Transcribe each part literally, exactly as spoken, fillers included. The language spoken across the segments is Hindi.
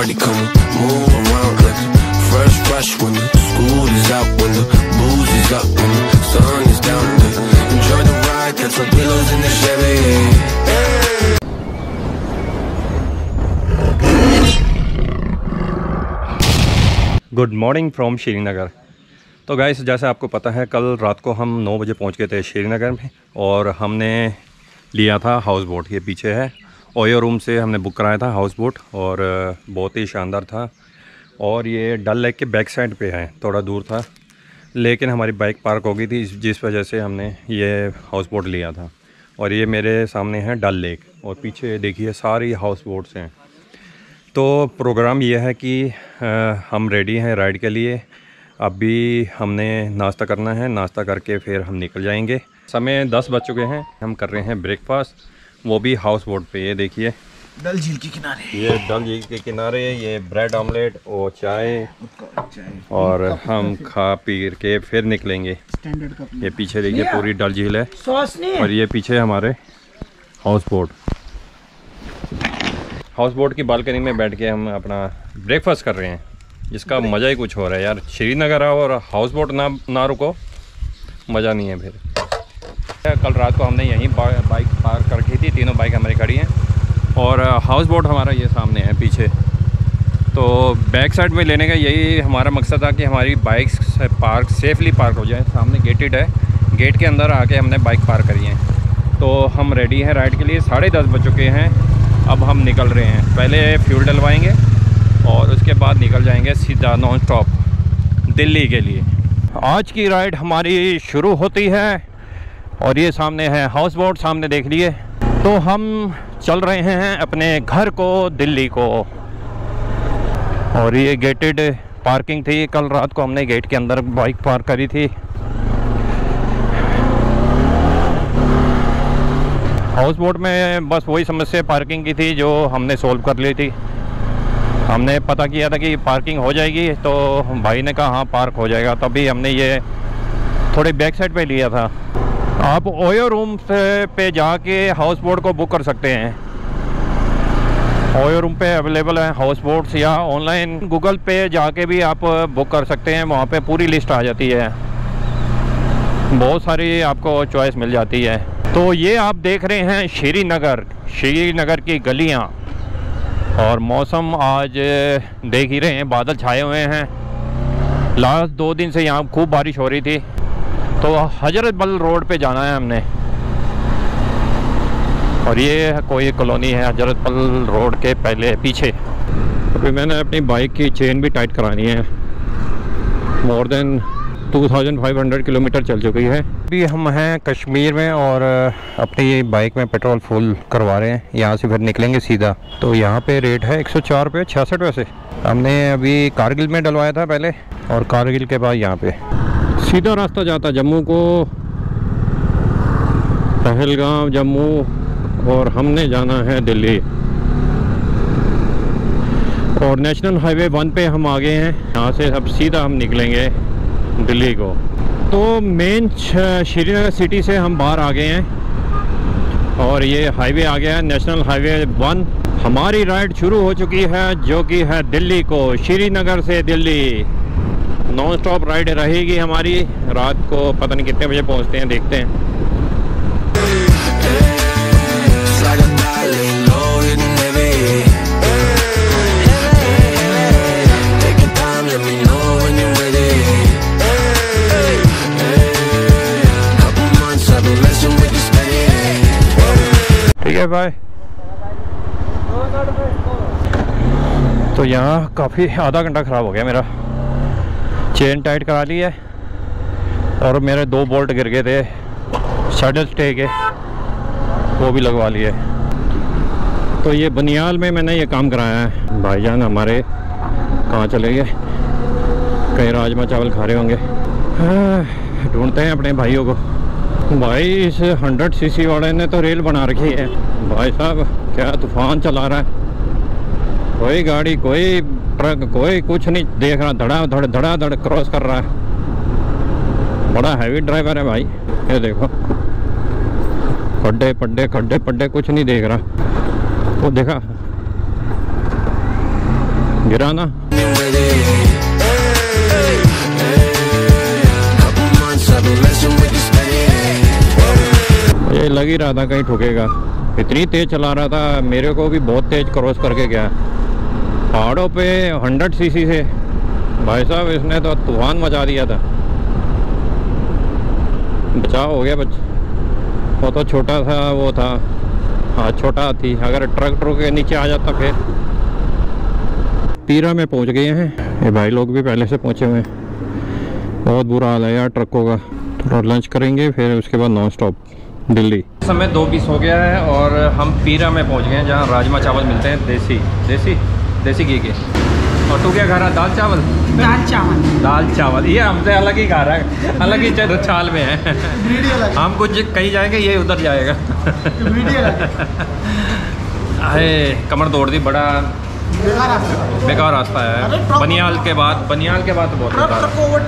party, come on, move around like a fresh fresh when the school is out, when the booze is up, when the sun is down. Enjoy the ride, got some pillows in the Chevy. Good morning from Srinagar. तो गाइस, जैसे आपको पता है कल रात को हम नौ बजे पहुंच गए थे श्रीनगर में और हमने लिया था हाउस बोट। ये पीछे है, ओयो रूम से हमने बुक कराया था हाउस बोट और बहुत ही शानदार था। और ये डल लेक के बैक साइड पे है, थोड़ा दूर था, लेकिन हमारी बाइक पार्क हो गई थी जिस वजह से हमने ये हाउस बोट लिया था। और ये मेरे सामने है डल लेक और पीछे देखिए सारी हाउस बोट्स हैं। तो प्रोग्राम ये है कि आ, हम रेडी हैं राइड के लिए। अभी हमने नाश्ता करना है, नाश्ता करके फिर हम निकल जाएंगे। समय दस बज चुके हैं, हम कर रहे हैं ब्रेकफास्ट, वो भी हाउस बोट पे। ये देखिए डल झील के किनारे, ये डल झील के किनारे, ये ब्रेड ऑमलेट और चाय, और हम खा पी के फिर निकलेंगे। ये पीछे देखिए पूरी डल झील है और ये पीछे हमारे हाउस बोट। हाउस बोट की बालकनी में बैठ के हम अपना ब्रेकफास्ट कर रहे हैं, जिसका मज़ा ही कुछ हो रहा है यार। श्रीनगर आओ और हाउस बोट ना ना रुको, मज़ा नहीं है। फिर कल रात को हमने यहीं बाइक पार्क कर रखी थी, तीनों बाइक हमारी खड़ी हैं और हाउस बोट हमारा ये सामने है पीछे। तो बैक साइड में लेने का यही हमारा मकसद था कि हमारी बाइक पार्क सेफली पार्क हो जाए। सामने गेटेड है, गेट के अंदर आके हमने बाइक पार्क करी है। तो हम रेडी हैं राइड के लिए, साढ़े दस बज चुके हैं, अब हम निकल रहे हैं। पहले फ्यूल डलवाएंगे और उसके बाद निकल जाएंगे सीधा नॉन स्टॉप दिल्ली के लिए। आज की राइड हमारी शुरू होती है और ये सामने है हाउस बोट, सामने देख लिए। तो हम चल रहे हैं अपने घर को, दिल्ली को। और ये गेटेड पार्किंग थी, कल रात को हमने गेट के अंदर बाइक पार्क करी थी। हाउस बोट में बस वही समस्या पार्किंग की थी जो हमने सोल्व कर ली थी। हमने पता किया था कि पार्किंग हो जाएगी, तो भाई ने कहा हाँ पार्क हो जाएगा, तभी हमने ये थोड़ी बैक साइड पे लिया था। आप ओयो रूम से पे जाके हाउस बोट को बुक कर सकते हैं। ओयो रूम पे अवेलेबल है हाउस बोट्स, या ऑनलाइन गूगल पे जाके भी आप बुक कर सकते हैं। वहाँ पे पूरी लिस्ट आ जाती है, बहुत सारी आपको चॉइस मिल जाती है। तो ये आप देख रहे हैं श्रीनगर, श्रीनगर की गलियाँ। और मौसम आज देख ही रहे हैं, बादल छाए हुए हैं। लास्ट दो दिन से यहाँ खूब बारिश हो रही थी। तो हजरत बल रोड पे जाना है हमने, और ये कोई कॉलोनी है हजरत बल रोड के पहले पीछे। अभी मैंने अपनी बाइक की चेन भी टाइट करानी है, more than two thousand five hundred kilometre चल चुकी है। अभी हम हैं कश्मीर में और अपनी बाइक में पेट्रोल फुल करवा रहे हैं, यहाँ से फिर निकलेंगे सीधा। तो यहाँ पे रेट है एक सौ चार रुपये छियासठ पैसे। हमने अभी कारगिल में डलवाया था पहले, और कारगिल के बाद यहाँ पे सीधा रास्ता जाता जम्मू को, पहलगाम जम्मू, और हमने जाना है दिल्ली। और नेशनल हाईवे वन पे हम आ गए हैं, यहाँ से अब सीधा हम निकलेंगे दिल्ली को। तो मेन श्रीनगर सिटी से हम बाहर आ गए हैं और ये हाईवे आ गया है, नेशनल हाईवे वन। हमारी राइड शुरू हो चुकी है जो कि है दिल्ली को, श्रीनगर से दिल्ली। नॉन स्टॉप राइड रहेगी हमारी। रात को पता नहीं कितने बजे पहुंचते हैं, देखते हैं। ठीक है भाई। तो यहाँ काफ़ी आधा घंटा ख़राब हो गया मेरा। चेन टाइट करा ली है और मेरे दो बोल्ट गिर गए थे सैडल स्टे के, वो भी लगवा लिए। तो ये बनियाल में मैंने ये काम कराया है। भाईजान हमारे कहाँ चले गए, कहीं राजमा चावल खा रहे होंगे। ढूंढते हैं अपने भाइयों को। भाई इस हंड्रेड सीसी वाले ने तो रेल बना रखी है। भाई साहब क्या तूफान चला रहा है, कोई गाड़ी कोई ट्रक कोई कुछ नहीं देख रहा, धड़ा धड़ धड़ा धड़ क्रॉस कर रहा है। बड़ा हैवी ड्राइवर है भाई। ये देखो खड्डे पड्डे खड्डे पड्डे कुछ नहीं देख रहा। वो देखा गिरा ना। ये लग ही रहा था कहीं ठुकेगा, इतनी तेज चला रहा था, मेरे को भी बहुत तेज क्रॉस करके गया पहाड़ों पे हंड्रेड सीसी से। भाई साहब इसने तो तूफान मचा दिया था। बचाव हो गया बच्चा, वो तो छोटा था, वो था हाँ छोटा थी, अगर ट्रक ट्रक के नीचे आ जाता फिर। पीरा में पहुंच गए हैं, ये भाई लोग भी पहले से पहुंचे हुए हैं। बहुत बुरा हाल है यार ट्रकों का। थोड़ा लंच करेंगे फिर उसके बाद नॉन स्टॉप दिल्ली। समय दो बीस हो गया है और हम पीरा में पहुंच गए हैं, जहाँ राजमा चावल मिलते हैं देसी देसी देसी घी के। और तू क्या खा रहा है? दाल चावल? दाल चावल दाल चावल ये हमसे अलग ही खा रहा है, अलग ही चाल में है। हम कुछ कहीं जाएंगे, ये उधर जाएगा। अरे कमर तोड़ दी, बड़ा बेकार रास्ता है। बनियाल के बाद बनियाल के बाद तो बहुत बेकार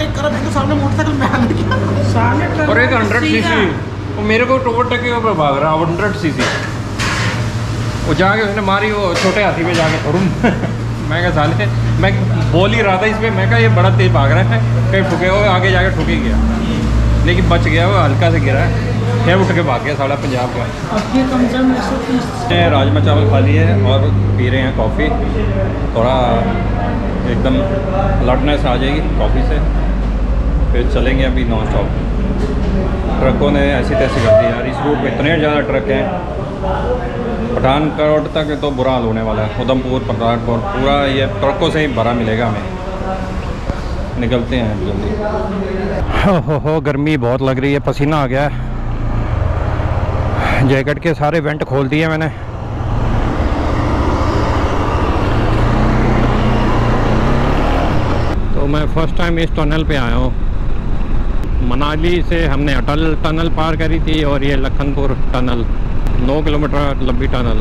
है। और एक हंड्रेड सी सी वो मेरे को ओवरटेक के ऊपर भाग रहा है, हंड्रेड सी सी वो जाके उसने मारी, वो छोटे हाथी पे जाके थोड़ू। मैं क्या साले, मैं बोल ही रहा था इस पर, मैं कहा ये बड़ा तेज भाग रहा है, कहीं ठुके हो, आगे जाके ठुक ही गया, लेकिन बच गया, वो हल्का से गिरा है, फिर उठ के भाग गया साढ़ा पंजाब का। राजमा चावल खा लिए और पी रहे हैं कॉफ़ी, थोड़ा एकदम लटनेस आ जाएगी कॉफ़ी से, फिर चलेंगे अभी नॉन स्टॉप। ट्रकों ने ऐसी तैसी कर दी यार, इस रूट में इतने ज़्यादा ट्रक हैं। पठानकोट तक तो बुरा हाल होने वाला है, उधमपुर पठानकोट पूरा ये ट्रकों से ही भरा मिलेगा हमें। निकलते हैं जल्दी। हो हो हो गर्मी बहुत लग रही है, पसीना आ गया है। जैकेट के सारे वेंट खोल दिए मैंने। तो मैं फर्स्ट टाइम इस टनल पे आया हूँ। मनाली से हमने अटल टनल पार करी थी और ये लखनपुर टनल, नौ किलोमीटर लंबी टनल।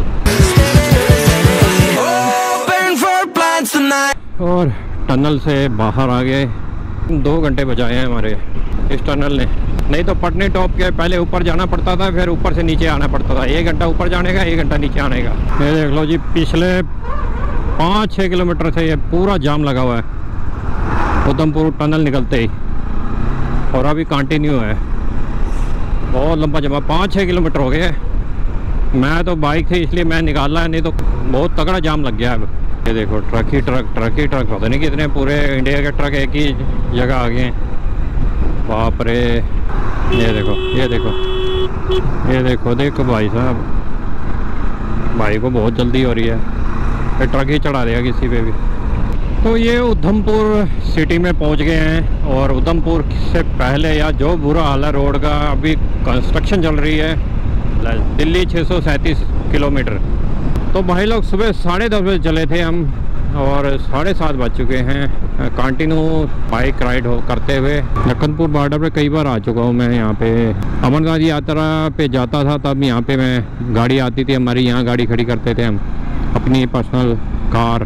और टनल से बाहर आ गए, दो घंटे बजाए हैं हमारे इस टनल ने। नहीं तो पटनी टॉप के पहले ऊपर जाना पड़ता था, फिर ऊपर से नीचे आना पड़ता था। एक घंटा ऊपर जाने का, एक घंटा नीचे आने का। ये देख लो जी, पिछले पाँच छः किलोमीटर से ये पूरा जाम लगा हुआ है उधमपुर टनल निकलते ही, और अभी कंटिन्यू है। बहुत लंबा जमा, पाँच छः किलोमीटर हो गए। मैं तो बाइक थी इसलिए मैं निकाला है, नहीं तो बहुत तगड़ा जाम लग गया अब। ये देखो ट्रक ही ट्रक ट्रक ही ट्रक, पता नहीं कितने पूरे इंडिया के ट्रक एक ही जगह आ गए। बाप रे, ये देखो ये देखो ये देखो देखो भाई साहब, भाई को बहुत जल्दी हो रही है, ये ट्रक ही चढ़ा देगा किसी पे भी। तो ये उधमपुर सिटी में पहुंच गए हैं, और उधमपुर से पहले यार जो बुरा हाल है रोड का, अभी कंस्ट्रक्शन चल रही है। दिल्ली छः सौ सैंतीस किलोमीटर। तो भाई लोग सुबह साढ़े दस बजे चले थे हम, और साढ़े सात बज चुके हैं। कंटिन्यू बाइक राइड हो करते हुए लखनपुर बॉर्डर पे कई बार आ चुका हूँ मैं। यहाँ पे अमरनाथ यात्रा पे जाता था, तब यहाँ पे मैं गाड़ी आती थी हमारी, यहाँ गाड़ी खड़ी करते थे हम, अपनी पर्सनल कार।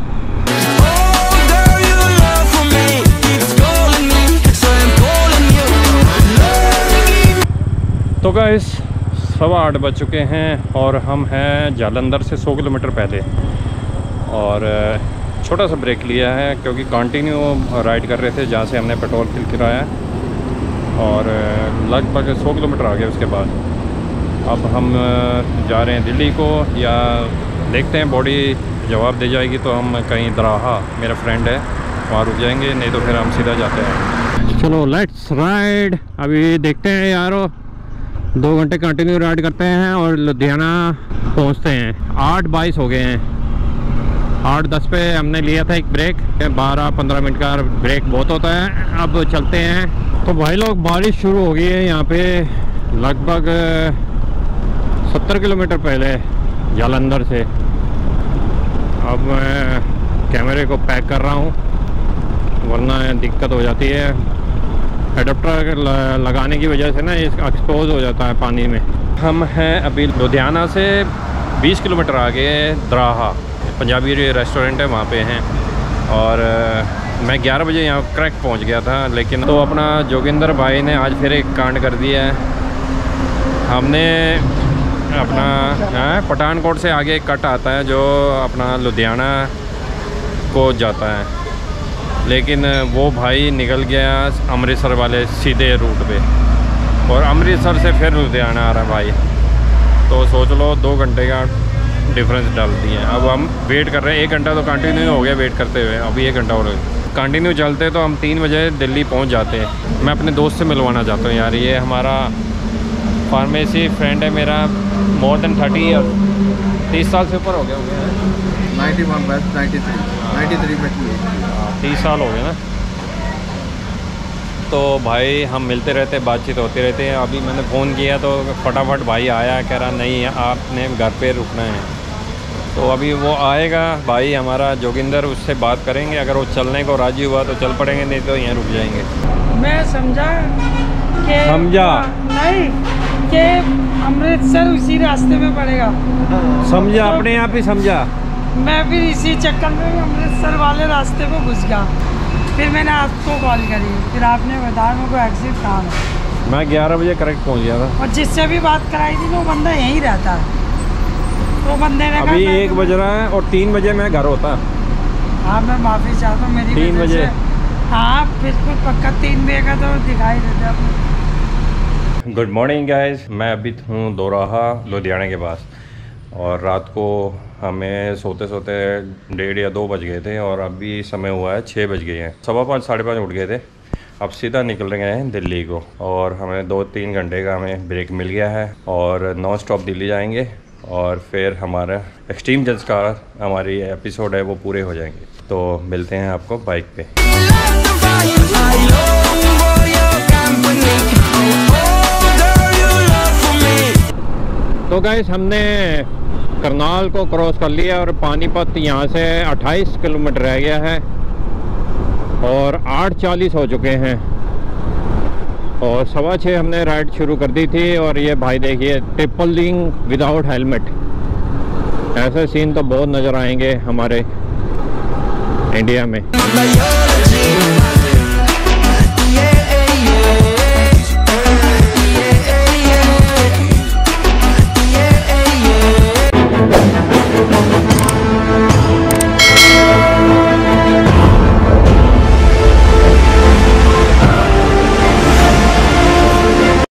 तो गाइस सवा आठ बज चुके हैं और हम हैं जालंधर से सौ किलोमीटर पहले, और छोटा सा ब्रेक लिया है क्योंकि कंटिन्यू राइड कर रहे थे जहाँ से हमने पेट्रोल फिल कराया, और लगभग सौ किलोमीटर आ गए। उसके बाद अब हम जा रहे हैं दिल्ली को, या देखते हैं बॉडी जवाब दे जाएगी तो हम कहीं दराहा, मेरा फ्रेंड है वहाँ रुक जाएंगे, नहीं तो फिर हम सीधा जाते हैं। चलो लेट्स राइड। अभी देखते हैं यारो, दो घंटे कंटिन्यू राइड करते हैं और लुधियाना पहुंचते हैं। आठ बाईस हो गए हैं, आठ दस पे हमने लिया था एक ब्रेक, बारह पंद्रह मिनट का ब्रेक बहुत होता है। अब चलते हैं। तो भाई लोग बारिश शुरू हो गई है यहाँ पे, लगभग सत्तर किलोमीटर पहले जालंधर से। अब मैं कैमरे को पैक कर रहा हूँ वरना दिक्कत हो जाती है। एडाप्टर लगाने की वजह से ना इसका एक्सपोज हो जाता है पानी में। हम हैं अभी लुधियाना से बीस किलोमीटर आगे दराहा, पंजाबी रेस्टोरेंट है वहाँ पे हैं, और मैं ग्यारह बजे यहाँ क्रैक पहुँच गया था। लेकिन तो अपना जोगिंदर भाई ने आज फिर एक कांड कर दिया है। हमने अपना हाँ, पठानकोट से आगे एक कट आता है जो अपना लुधियाना को जाता है, लेकिन वो भाई निकल गया अमृतसर वाले सीधे रूट पे, और अमृतसर से फिर लुधियाना आ रहा है भाई। तो सोच लो दो घंटे का डिफरेंस डाल दिए। अब हम वेट कर रहे हैं, एक घंटा तो कंटिन्यू हो गया वेट करते हुए, अभी एक घंटा और कंटिन्यू चलते तो हम तीन बजे दिल्ली पहुंच जाते हैं। मैं अपने दोस्त से मिलवाना चाहता हूँ यार, ये हमारा फार्मेसी फ्रेंड है मेरा, मोर देन थर्टी ईयर, तीस साल से ऊपर हो गया हो गया ninety one batch ninety three ninety three में तीस साल हो गए ना। तो भाई हम मिलते रहते, बातचीत होती रहती है। अभी मैंने फ़ोन किया तो फटाफट भाई आया, कह रहा नहीं आपने घर पे रुकना है। तो अभी वो आएगा भाई हमारा जोगिंदर, उससे बात करेंगे, अगर वो चलने को राजी हुआ तो चल पड़ेंगे, नहीं तो यहाँ रुक जाएंगे। मैं समझा कि समझा नहीं कि अमृतसर उसी रास्ते में पड़ेगा, समझा अपने आप ही समझा। मैं फिर इसी चक्कर में अमृतसर वाले रास्ते पे घुस गया। फिर मैंने आपको कॉल करी, फिर आपने बताया मेरे को एग्जिट कहाँ है। मैं ग्यारह बजे करेक्ट पहुँच गया था, और जिससे भी बात कराई थी वो बंदा यहीं रहता है। तो बंदे ने अभी कहा एक बज रहा है और तीन बजे मैं घर होता। हाँ मैं माफ़ी चाहता हूँ मेरी तीन वजह बजे से। हाँ बिल्कुल पक्का तीन बजे का तो दिखाई देता है। गुड मॉर्निंग गाइस, मैं अभी हूँ दोराहा लुधियाना के पास, और रात को हमें सोते सोते डेढ़ या दो बज गए थे, और अभी समय हुआ है छः बज गए हैं। सवा पाँच साढ़े पाँच उठ गए थे। अब सीधा निकल रहे हैं दिल्ली को, और हमें दो तीन घंटे का हमें ब्रेक मिल गया है, और नॉन स्टॉप दिल्ली जाएंगे, और फिर हमारा एक्सट्रीम जज का हमारी एपिसोड है वो पूरे हो जाएंगे। तो मिलते हैं आपको बाइक पे। तो गाइस हमने करनाल को क्रॉस कर लिया, और पानीपत यहाँ से अट्ठाईस किलोमीटर रह गया है, और आठ चालीस हो चुके हैं, और सवा छः हमने राइड शुरू कर दी थी। और ये भाई देखिए ट्रिपलिंग विदाउट हेलमेट, ऐसे सीन तो बहुत नज़र आएंगे हमारे इंडिया में।